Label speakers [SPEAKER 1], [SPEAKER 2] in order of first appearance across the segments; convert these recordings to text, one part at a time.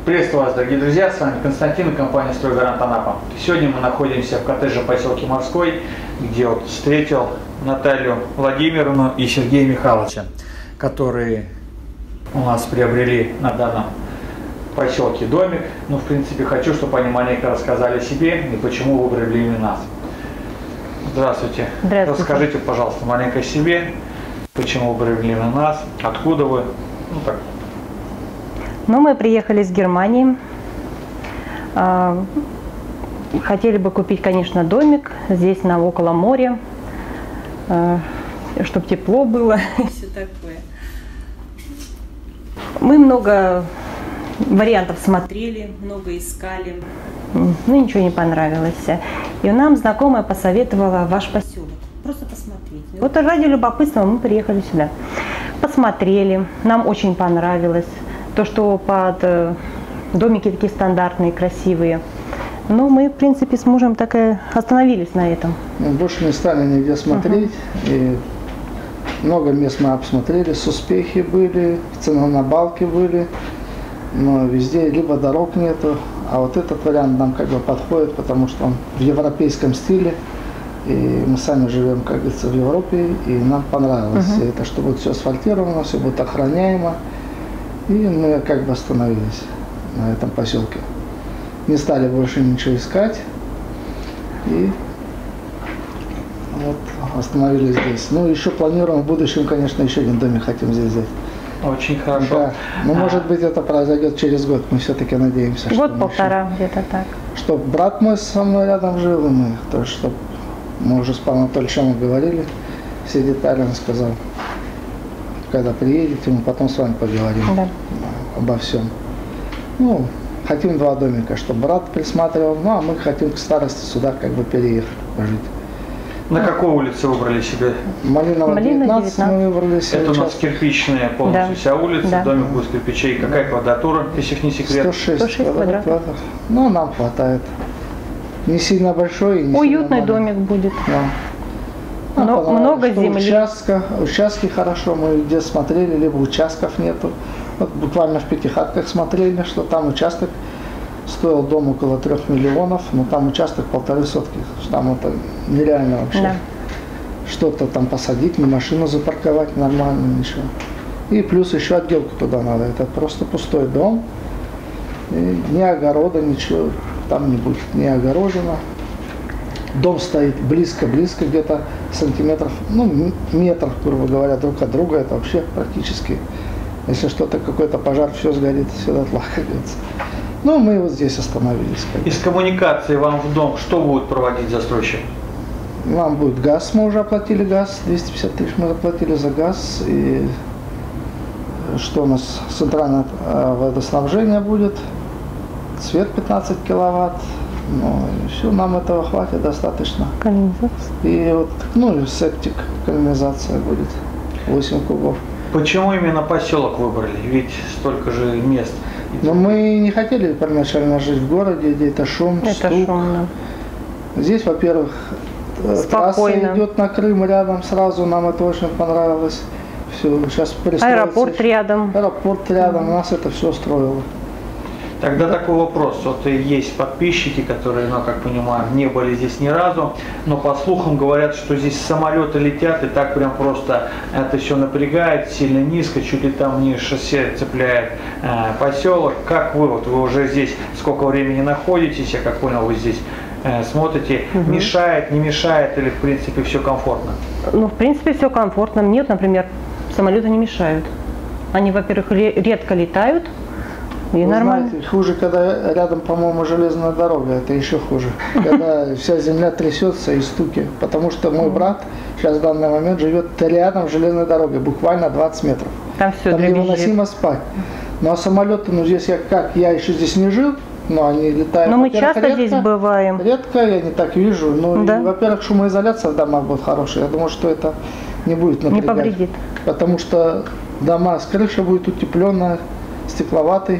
[SPEAKER 1] Приветствую вас, дорогие друзья, с вами Константин и компания «Стройгарант Анапа». Сегодня мы находимся в коттедже в поселке Морской, где вот встретил Наталью Владимировну и Сергея Михайловича, которые у нас приобрели на данном поселке домик. Ну, в принципе, хочу, чтобы они маленько рассказали о себе и почему выбрали именно нас. Здравствуйте.
[SPEAKER 2] Здравствуйте.
[SPEAKER 1] Расскажите, пожалуйста, маленько о себе, почему выбрали именно нас, откуда вы, ну так.
[SPEAKER 2] Ну, мы приехали из Германии. Хотели бы купить, конечно, домик здесь, около моря, чтобы тепло было и все такое. Мы много вариантов смотрели, много искали, но ничего не понравилось. И нам знакомая посоветовала ваш поселок. Просто посмотреть. Вот ради любопытства мы приехали сюда. Посмотрели, нам очень понравилось. То, что под домики такие стандартные, красивые. Но мы, в принципе, с мужем так и остановились на этом.
[SPEAKER 3] Больше не стали нигде смотреть. И много мест мы обсмотрели. С успехи были, цены на балки были. Но везде либо дорог нету. А вот этот вариант нам как бы подходит, потому что он в европейском стиле. И мы сами живем, как говорится, в Европе. И нам понравилось. И это, что будет все асфальтировано, все будет охраняемо. И мы как бы остановились на этом поселке. Не стали больше ничего искать. И вот остановились здесь. Ну, еще планируем в будущем, конечно, еще один домик хотим здесь взять.
[SPEAKER 1] Очень хорошо.
[SPEAKER 3] Да. Но может быть это произойдет через год. Мы все-таки надеемся.
[SPEAKER 2] Год-полтора где-то так.
[SPEAKER 3] Чтоб брат мой со мной рядом жил, и мы. То есть, чтобы мы уже с Павлом Анатольевичем говорили, все детали он сказал. Когда приедете, мы потом с вами поговорим обо всем. Ну, хотим два домика, чтобы брат присматривал, ну, а мы хотим к старости сюда как бы переехать, пожить.
[SPEAKER 1] На какой улице выбрали себе?
[SPEAKER 3] Малинова 19 мы выбрали себе.
[SPEAKER 1] Это у нас кирпичная полностью вся улица, домик будет из кирпичей. Какая квадратура, если не секрет?
[SPEAKER 3] 106 квадратов. Ну, нам хватает. Не сильно большой. Не
[SPEAKER 2] уютный
[SPEAKER 3] сильно
[SPEAKER 2] домик будет.
[SPEAKER 3] Да.
[SPEAKER 2] Но много земли.
[SPEAKER 3] Участки хорошо, мы где смотрели, либо участков нету. Вот буквально в Пятихатках смотрели, что там участок стоил дом около 3 миллионов, но там участок 1,5 сотки. Там это нереально вообще. Да. Что-то там посадить, не машину запарковать, нормально, ничего. И плюс еще отделку туда надо. Это просто пустой дом. И ни огорода, ничего там не будет, не огорожено. Дом стоит близко-близко, где-то сантиметров, ну, метров, грубо говоря, друг от друга. Это вообще практически, если что-то, какой-то пожар, все сгорит, все дотла, как говорится. Ну, мы вот здесь остановились.
[SPEAKER 1] Из коммуникации вам в дом что будет проводить застройщик?
[SPEAKER 3] Нам будет газ, мы уже оплатили газ, 250 тысяч мы заплатили за газ. И что у нас, центральное водоснабжение будет, свет 15 киловатт. Ну, все, нам этого хватит достаточно.
[SPEAKER 2] Канализация.
[SPEAKER 3] И вот, ну, и септик, канализация будет, 8 кубов. Почему
[SPEAKER 1] именно поселок выбрали? Ведь столько же мест.
[SPEAKER 3] Но мы не хотели первоначально жить в городе, где это шум, стук.
[SPEAKER 2] Шумно.
[SPEAKER 3] Здесь, во-первых, трасса идет на Крым рядом сразу, нам это очень понравилось. Все, сейчас
[SPEAKER 2] аэропорт рядом.
[SPEAKER 3] Аэропорт рядом, нас это все устроило.
[SPEAKER 1] Тогда такой вопрос. Вот есть подписчики, которые, ну, как понимаю, не были здесь ни разу, но по слухам говорят, что здесь самолеты летят, и так прям просто это все напрягает, сильно низко, чуть ли там не шоссе цепляет поселок. Как вы, вот вы уже здесь сколько времени находитесь, я как понял, вы здесь смотрите, мешает, не мешает, или в принципе все комфортно?
[SPEAKER 2] Ну, в принципе, все комфортно. Нет, например, самолеты не мешают. Они, во-первых, редко летают. И
[SPEAKER 3] вы
[SPEAKER 2] нормально.
[SPEAKER 3] Знаете, хуже, когда рядом, по-моему, железная дорога, это еще хуже. Когда вся земля трясется и стуки. Потому что мой брат сейчас в данный момент живет рядом с железной дорогой, буквально 20 метров.
[SPEAKER 2] Там все
[SPEAKER 3] там невыносимо спать. Ну а самолеты, ну здесь я еще здесь не жил, но они летают.
[SPEAKER 2] Но мы часто редко, здесь бываем.
[SPEAKER 3] Редко, я не так вижу. Ну, во-первых, шумоизоляция в домах будет хорошая. Я думаю, что это не будет напрягать.
[SPEAKER 2] Не повредит.
[SPEAKER 3] Потому что дома с крышей будет утепленная, стекловатой.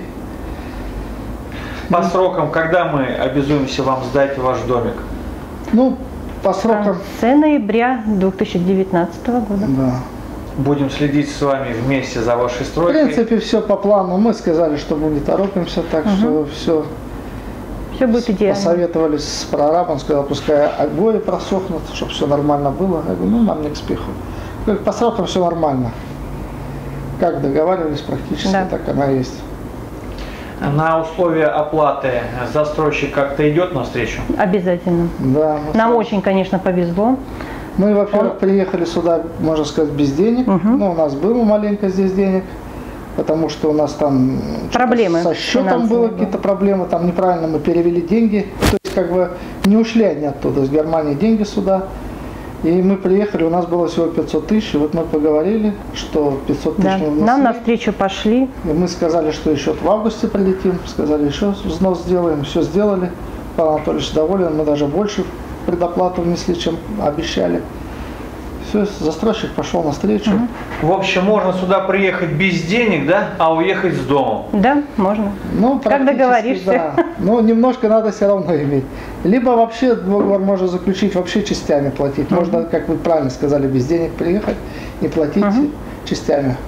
[SPEAKER 1] По срокам, когда мы обязуемся вам сдать ваш домик?
[SPEAKER 3] Ну, по срокам.
[SPEAKER 2] С ноября 2019 года.
[SPEAKER 3] Да.
[SPEAKER 1] Будем следить с вами вместе за вашей
[SPEAKER 3] В
[SPEAKER 1] стройкой.
[SPEAKER 3] принципе, все по плану. Мы сказали, что мы не торопимся, так что все.
[SPEAKER 2] Все будет идеально.
[SPEAKER 3] Посоветовались с прорабом, сказал, пускай обои просохнут, чтобы все нормально было. Я говорю, ну нам не к спеху. Говорит, по срокам все нормально. Как договаривались практически,
[SPEAKER 2] Да.
[SPEAKER 3] так она и есть.
[SPEAKER 1] На условия оплаты застройщик как-то идет навстречу?
[SPEAKER 2] Обязательно.
[SPEAKER 3] Да,
[SPEAKER 2] Нам очень, конечно, повезло.
[SPEAKER 3] мы, во-первых, приехали сюда, можно сказать, без денег. Ну, у нас было маленько здесь денег, потому что у нас там
[SPEAKER 2] Проблемы
[SPEAKER 3] со счетом
[SPEAKER 2] финансовые
[SPEAKER 3] было
[SPEAKER 2] были.
[SPEAKER 3] какие-то проблемы, там неправильно мы перевели деньги. То есть, как бы, не ушли они оттуда, из Германии деньги сюда. И мы приехали, у нас было всего 500 тысяч, и вот мы поговорили, что 500 тысяч
[SPEAKER 2] Да.
[SPEAKER 3] мы внесли.
[SPEAKER 2] Нам навстречу пошли.
[SPEAKER 3] И мы сказали, что еще в августе прилетим, сказали, еще взнос сделаем, все сделали. Павел Анатольевич доволен, мы даже больше предоплату внесли, чем обещали. Все, застройщик пошел навстречу.
[SPEAKER 1] В общем, можно сюда приехать без денег, да, а уехать с домом.
[SPEAKER 2] Да, можно.
[SPEAKER 3] Ну,
[SPEAKER 2] Как
[SPEAKER 3] практически,
[SPEAKER 2] договоришься.
[SPEAKER 3] да. Но немножко надо все равно иметь. Либо вообще договор можно заключить, вообще частями платить. Можно, как вы правильно сказали, без денег приехать и платить частями.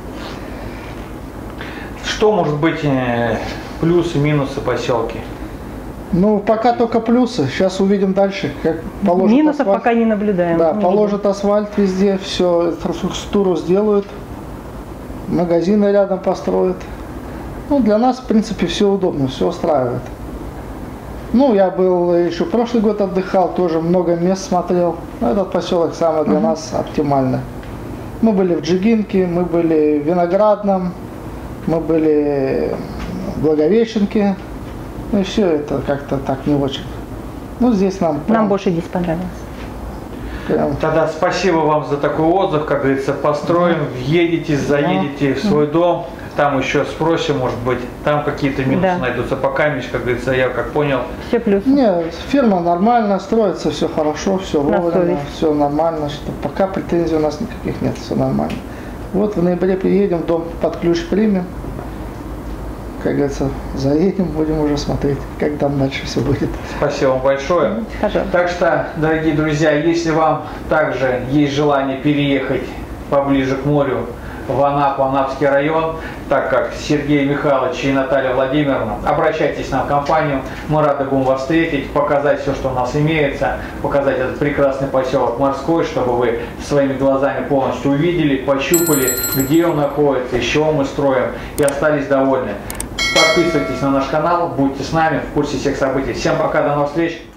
[SPEAKER 1] Что может быть плюсы, минусы поселки?
[SPEAKER 3] Ну, пока только плюсы. Сейчас увидим дальше, как положат
[SPEAKER 2] Минусов
[SPEAKER 3] асфальт.
[SPEAKER 2] пока не наблюдаем.
[SPEAKER 3] Да,
[SPEAKER 2] Не
[SPEAKER 3] положат асфальт везде, все, инфраструктуру сделают, магазины рядом построят. Ну, для нас, в принципе, все удобно, все устраивает. Ну, я был еще прошлый год отдыхал, тоже много мест смотрел. Но этот поселок самый для нас оптимальный. Мы были в Джигинке, мы были в Виноградном, мы были в Благовещенке. Ну и все это как-то так не очень. Ну, здесь нам
[SPEAKER 2] видим. Нам больше здесь понравилось.
[SPEAKER 3] прям
[SPEAKER 1] Тогда спасибо вам за такой отзыв, как говорится, построим, въедете, заедете в свой дом, там еще спросим, может быть, там какие-то минусы
[SPEAKER 2] Да.
[SPEAKER 1] найдутся, пока, как говорится, я как понял.
[SPEAKER 2] Все плюсы.
[SPEAKER 3] Не, фирма нормально, строится все хорошо, все
[SPEAKER 2] На
[SPEAKER 3] вовремя,
[SPEAKER 2] совесть.
[SPEAKER 3] все нормально. Что пока претензий у нас никаких нет, все нормально. Вот в ноябре приедем, дом под ключ примем. Как говорится, заедем, будем уже смотреть, как там дальше все будет.
[SPEAKER 1] Спасибо вам большое.
[SPEAKER 2] Пожалуйста.
[SPEAKER 1] Так что, дорогие друзья, если вам также есть желание переехать поближе к морю, в Анапу, Анапский район, так как Сергей Михайлович и Наталья Владимировна, обращайтесь к нам в компанию, мы рады будем вас встретить, показать все, что у нас имеется, показать этот прекрасный поселок Морской, чтобы вы своими глазами полностью увидели, пощупали, где он находится, из чего мы строим, и остались довольны. Подписывайтесь на наш канал, будьте с нами в курсе всех событий. Всем пока, до новых встреч!